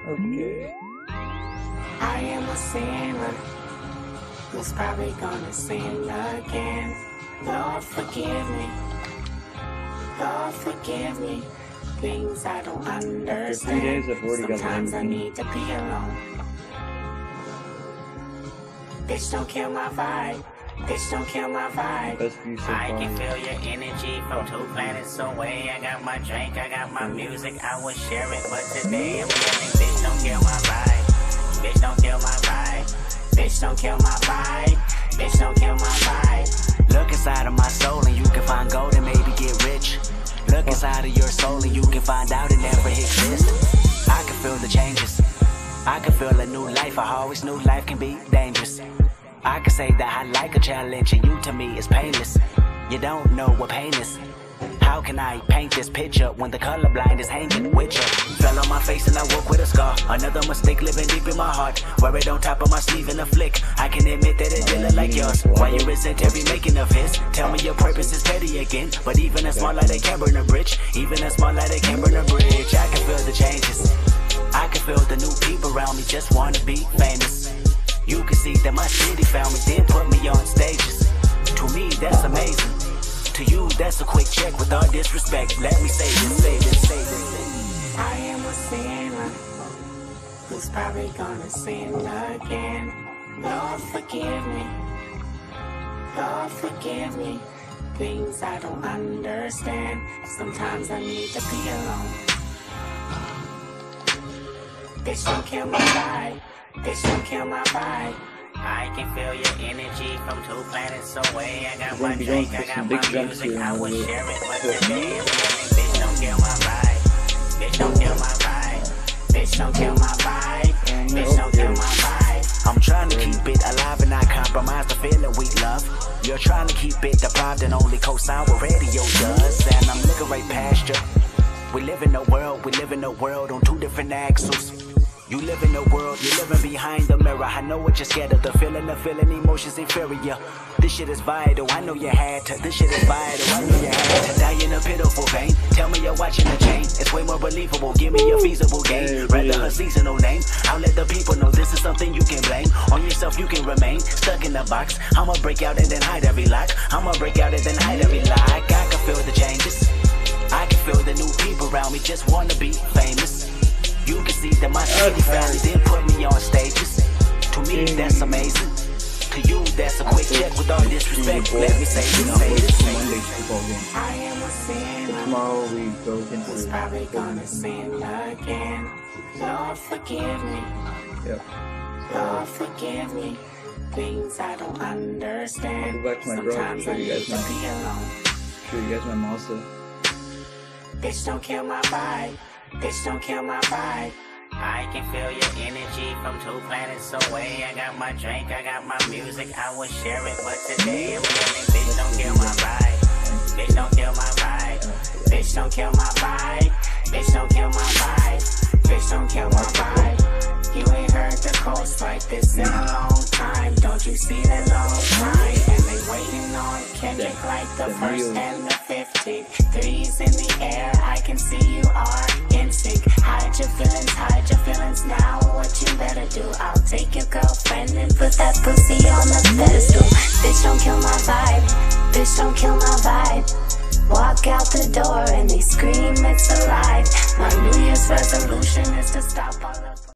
Okay. I am a sinner who's probably gonna sin again. Lord, forgive me. Lord, forgive me. Things I don't understand. 3 days I've already got Sometimes I need to be alone. Bitch, don't kill my vibe. Bitch, don't kill my vibe. Best view so I far. can feel your energy from 2 planets away. I got my drink, I got my music, I would share it, but today I'm yelling, bitch, don't kill my vibe. Bitch, don't kill my vibe. Bitch, don't kill my vibe. Bitch, don't kill my vibe. Look inside of my soul and you can find gold and maybe get rich. Look inside of your soul and you can find out it never exists. I can feel the changes. I can feel a new life. I always knew life can be dangerous. I can say that I like a challenge and you to me is painless. You don't know what pain is. How can I paint this picture when the colorblind is hanging with you? Fell on my face and I woke with a scar. Another mistake living deep in my heart. Wear it on top of my sleeve in a flick. I can admit that it didn't look like yours. Why you resent every making of his? Tell me your purpose is petty again. But even a small light, they can burn a bridge. Even a small light, they can burn a bridge. I can feel the changes. I can feel the new people around me just wanna be famous. You can see that my city found me, then put me on stages. To me, that's amazing. To you, that's a quick check with all disrespect. Let me say this, say this, say this. I am a sinner who's probably gonna sin again. Lord, forgive me. Lord, forgive me. Things I don't understand. Sometimes I need to be alone. Bitch, don't kill my vibe. Bitch, don't kill my vibe. I can feel your energy from 2 planets away. I got We're my gonna be going drink, I for got some my big jumps music, here I in a would little share it, but bit. today I'm yelling, bitch, don't kill my vibe. Bitch, don't kill my vibe. Bitch, don't kill my vibe. Bitch, don't kill my vibe. I'm trying to keep it alive and not compromise the feeling we love. You're trying to keep it deprived and only co-sign what radio does. And I'm looking right past you. We live in a world on 2 different axles. You live in a world, you're living behind the mirror. I know what you're scared of, the feeling emotions inferior. This shit is vital, I know you had to. This shit is vital, I know you had to. Die in a pitiful pain, tell me you're watching the chain. It's way more believable, give me a feasible game. Rather her seasonal name, I'll let the people know this is something you can blame. On yourself you can remain, stuck in the box. I'ma break out and then hide every lock. I'ma break out and then hide every lock. I can feel the changes, I can feel the new people around me just wanna be famous. You can see that my city found me, then put me on stages. To me, that's amazing. To you, that's a quick check with all disrespect. Let me say this, say this, say Monday this. football game. I am a sinner Tomorrow we go into who's probably gonna sin again. Lord, forgive me. Yep. Lord, forgive me. Things I don't understand. I'll go back to my garage and Sometimes show I you need guys to my- be alone. Show you guys my Mazda. Bitch, don't kill my vibe. Bitch, don't kill my vibe. I can feel your energy from 2 planets away. I got my drink, I got my music, I would share it, but today I'm yelling, bitch, don't kill my vibe. Bitch, don't kill my vibe. Bitch, don't kill my vibe. Bitch, don't kill my vibe. Bitch, don't kill my vibe. You ain't heard the coast like this in a long time. Don't you see the long time? And they waiting on Kendrick like the first and the 15th. Threes in the air, I can see you are in sync. Hide your feelings now. What you better do? I'll take your girlfriend and put that pussy on the pedestal. Bitch, don't kill my vibe. Bitch, don't kill my vibe. Walk out the door and they scream it's alive. My New Year's resolution is to stop all the